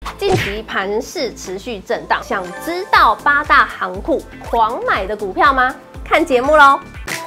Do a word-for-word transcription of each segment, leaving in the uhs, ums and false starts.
近期盘势持续震荡，想知道八大行库狂买的股票吗？看节目喽！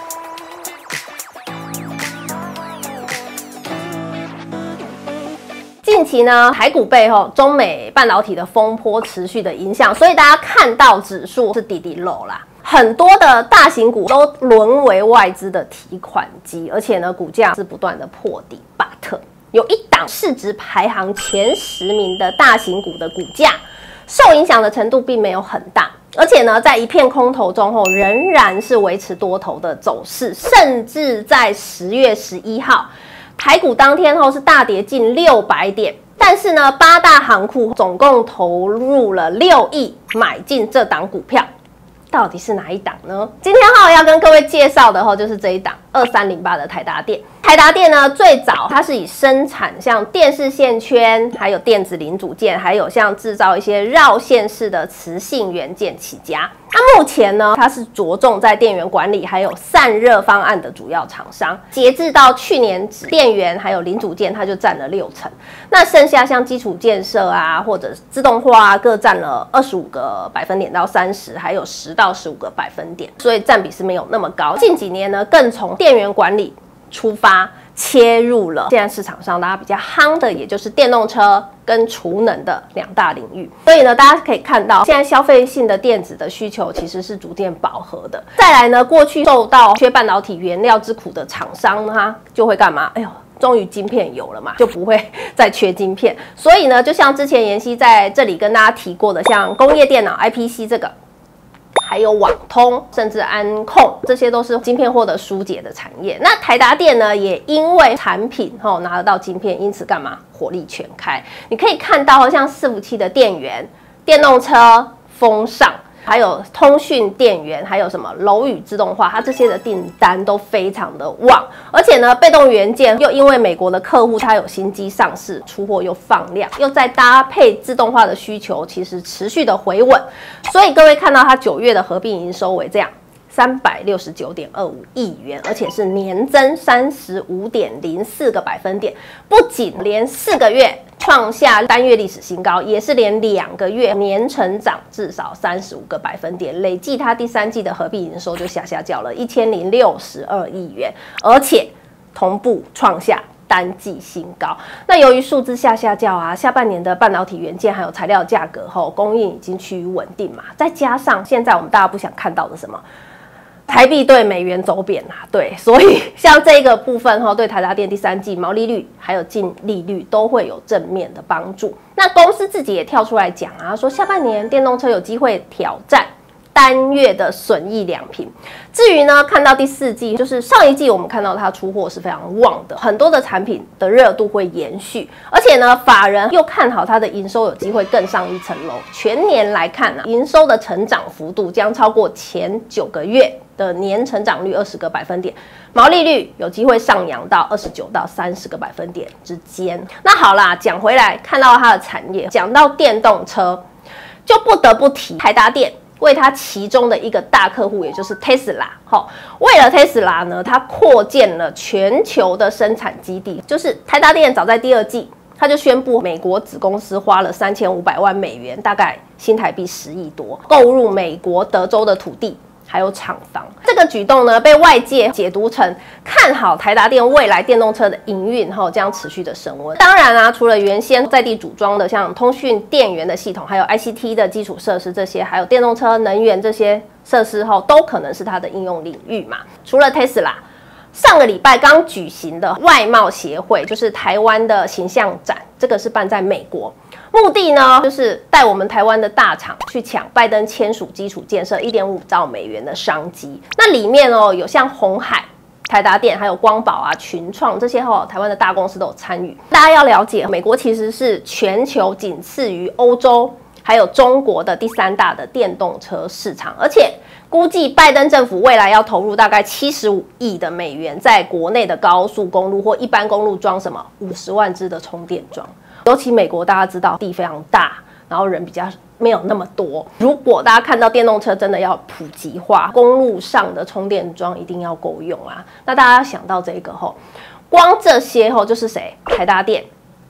近期呢，台股背后中美半导体的风波持续的影响，所以大家看到指数是滴滴漏啦。很多的大型股都沦为外资的提款机，而且呢，股价是不断的破底。but 有一档市值排行前十名的大型股的股价，受影响的程度并没有很大，而且呢，在一片空头中后，仍然是维持多头的走势，甚至在十月十一号。台股当天后是大跌近六百点，但是呢，八大行库总共投入了六亿买进这档股票，到底是哪一档呢？今天哈要跟各位介绍的哈就是这一档二三零八的台达电。台达电呢，最早它是以生产像电视线圈，还有电子零组件，还有像制造一些绕线式的磁性元件起家。那目前呢，它是着重在电源管理还有散热方案的主要厂商。截至到去年止，电源还有零组件它就占了六成，那剩下像基础建设啊，或者自动化啊，各占了二十五个百分点到三十，还有十到十五个百分点，所以占比是没有那么高。近几年呢，更从电源管理出发，切入了现在市场上大家比较夯的，也就是电动车跟储能的两大领域。所以呢，大家可以看到，现在消费性的电子的需求其实是逐渐饱和的。再来呢，过去受到缺半导体原料之苦的厂商呢，就会干嘛？哎呦，终于晶片有了嘛，就不会再缺晶片。所以呢，就像之前妍希在这里跟大家提过的，像工业电脑 I P C 这个。还有网通，甚至安控，这些都是晶片获得疏解的产业。那台达电呢，也因为产品吼拿得到晶片，因此干嘛火力全开？你可以看到，像伺服器的电源、电动车、风扇，还有通讯电源，还有什么楼宇自动化，它这些的订单都非常的旺。而且呢，被动元件又因为美国的客户它有新机上市，出货又放量，又再搭配自动化的需求，其实持续的回稳。所以各位看到它九月的合并营收为这样。三百六十九点二五亿元，而且是年增三十五点零四个百分点，不仅连四个月创下单月历史新高，也是连两个月年成长至少三十五个百分点，累计它第三季的合并营收就下下叫了一千零六十二亿元，而且同步创下单季新高。那由于数字下下叫啊，下半年的半导体元件还有材料价格后供应已经趋于稳定嘛，再加上现在我们大家不想看到的什么？台币对美元走贬啊，对，所以像这个部分哈，对台达电第三季毛利率还有净利率都会有正面的帮助。那公司自己也跳出来讲啊，说下半年电动车有机会挑战单月的损益两平。至于呢，看到第四季，就是上一季我们看到它出货是非常旺的，很多的产品的热度会延续，而且呢，法人又看好它的营收有机会更上一层楼。全年来看啊，营收的成长幅度将超过前九个月的年成长率二十个百分点，毛利率有机会上扬到二十九到三十个百分点之间。那好啦，讲回来，看到它的产业，讲到电动车，就不得不提台达电。为它其中的一个大客户，也就是 Tesla， 为了 Tesla 呢，它扩建了全球的生产基地。就是台达电早在第二季，它就宣布美国子公司花了三千五百万美元，大概新台币十亿多，购入美国德州的土地。还有厂房，这个举动呢，被外界解读成看好台达电未来电动车的营运后将持续的升温。当然啊，除了原先在地组装的像通讯电源的系统，还有 I C T 的基础设施这些，还有电动车能源这些设施后，都可能是它的应用领域嘛。除了 Tesla。上个礼拜刚举行的外贸协会，就是台湾的形象展，这个是办在美国，目的呢就是带我们台湾的大厂去抢拜登签署基础建设一点五兆美元的商机。那里面哦有像鸿海、台达电、还有光宝啊、群创这些哦，台湾的大公司都有参与。大家要了解，美国其实是全球仅次于欧洲还有中国的第三大的电动车市场，而且。估计拜登政府未来要投入大概七十五亿的美元，在国内的高速公路或一般公路装什么五十万支的充电桩。尤其美国大家知道地非常大，然后人比较没有那么多。如果大家看到电动车真的要普及化，公路上的充电桩一定要够用啊。那大家想到这个后，光这些后就是谁？台达电、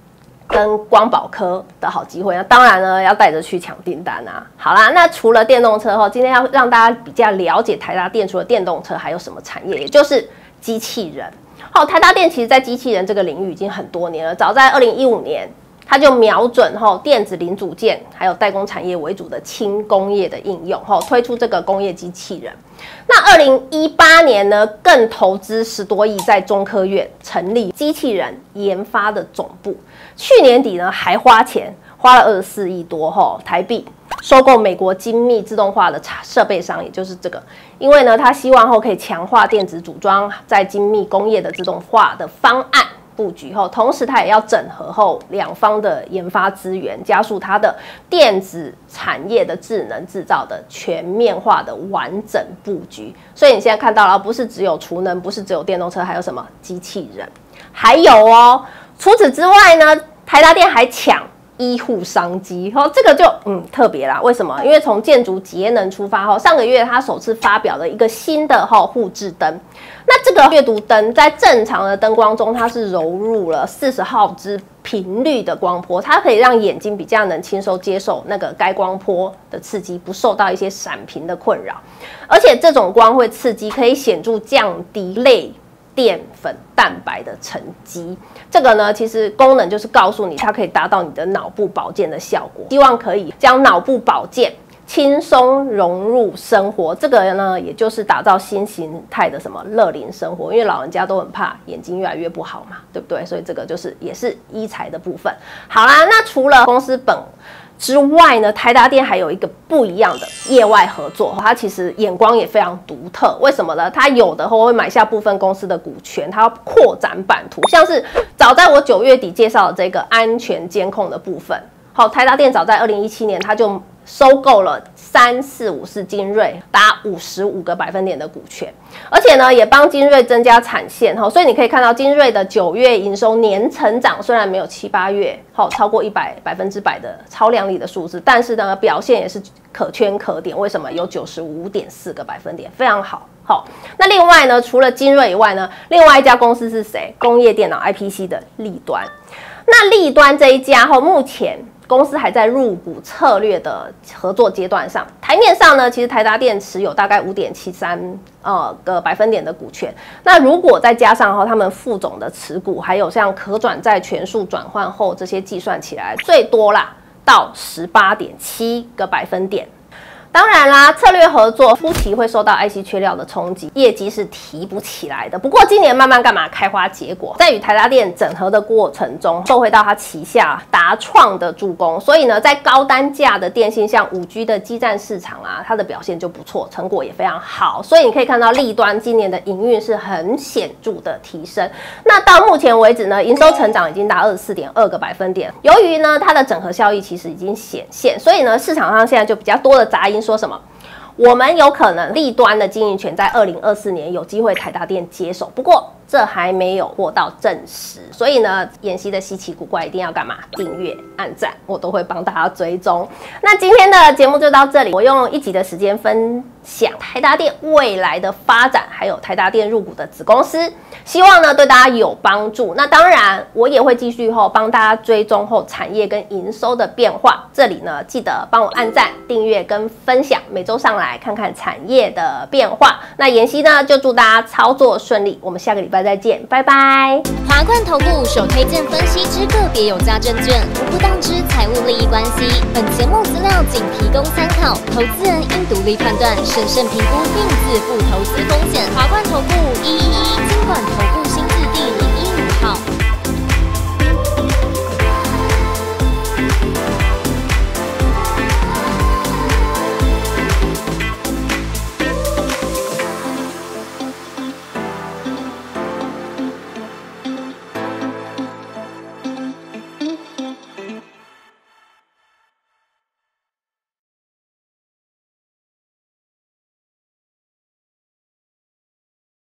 跟光宝科的好机会。那当然呢，要带着去抢订单啊。好啦，那除了电动车后，今天要让大家比较了解台达电除了电动车还有什么产业，也就是机器人。好，台达电其实在机器人这个领域已经很多年了，早在二零一五年。它就瞄准后电子零组件还有代工产业为主的轻工业的应用，后推出这个工业机器人。那二零一八年呢，更投资十多亿在中科院成立机器人研发的总部。去年底呢，还花钱花了二十四亿多后台币收购美国精密自动化的设备商，也就是这个。因为呢，他希望后可以强化电子组装在精密工业的自动化的方案。布局后，同时它也要整合后两方的研发资源，加速它的电子产业的智能制造的全面化的完整布局。所以你现在看到了，不是只有储能，不是只有电动车，还有什么机器人，还有哦。除此之外呢，台达电还抢医护商机，哦，这个就嗯特别啦。为什么？因为从建筑节能出发后，上个月它首次发表了一个新的哈护智灯。那这个阅读灯在正常的灯光中，它是融入了四十赫兹频率的光波，它可以让眼睛比较能轻松接受那个该光波的刺激，不受到一些闪屏的困扰。而且这种光会刺激，可以显著降低类淀粉蛋白的沉积。这个呢，其实功能就是告诉你，它可以达到你的脑部保健的效果，希望可以将脑部保健轻松融入生活。这个呢，也就是打造新形态的什么乐龄生活，因为老人家都很怕眼睛越来越不好嘛，对不对？所以这个就是也是医材的部分。好啦，那除了公司本之外呢，台达电还有一个不一样的业外合作，它其实眼光也非常独特。为什么呢？它有的会买下部分公司的股权，它要扩展版图，像是早在我九月底介绍的这个安全监控的部分。好，台达电早在二零一七年，它就收购了三四五四精锐达五十五个百分点的股权，而且呢，也帮精锐增加产线哈，所以你可以看到精锐的九月营收年成长虽然没有七八月好超过一百百分之百的超亮丽的数字，但是呢，表现也是可圈可点。为什么？有九十五点四个百分点，非常好。好，那另外呢，除了精锐以外呢，另外一家公司是谁？工业电脑 I P C 的立端。那立端这一家后，目前公司还在入股策略的合作阶段上。台面上呢，其实台达电持有大概五点七三呃个百分点的股权。那如果再加上哈他们副总的持股，还有像可转债全数转换后这些计算起来，最多啦到十八点七个百分点。当然啦，策略合作初期会受到 I C 缺料的冲击，业绩是提不起来的。不过今年慢慢干嘛开花结果，在与台达电整合的过程中，受惠到它旗下达创的助攻，所以呢，在高单价的电信像 五 G 的基站市场啊，它的表现就不错，成果也非常好。所以你可以看到立端今年的营运是很显著的提升。那到目前为止呢，营收成长已经达二十四点二个百分点。由于呢它的整合效益其实已经显现，所以呢市场上现在就比较多的杂音。说什么？我们有可能立端的经营权在二零二四年有机会台达电接手，不过这还没有获到证实。所以呢，妍希的稀奇古怪一定要干嘛？订阅、按赞，我都会帮大家追踪。那今天的节目就到这里，我用一集的时间分享台达电未来的发展，还有台达电入股的子公司，希望呢对大家有帮助。那当然，我也会继续后帮大家追踪后产业跟营收的变化。这里呢，记得帮我按赞、订阅跟分享，每周上来看看产业的变化。那妍希呢，就祝大家操作顺利，我们下个礼拜再见，拜拜。 华冠投顾首推荐分析之个别有价证券，无不当之财务利益关系。本节目资料仅提供参考，投资人应独立判断、审慎评估并自负投资风险。华冠投顾一一一金管投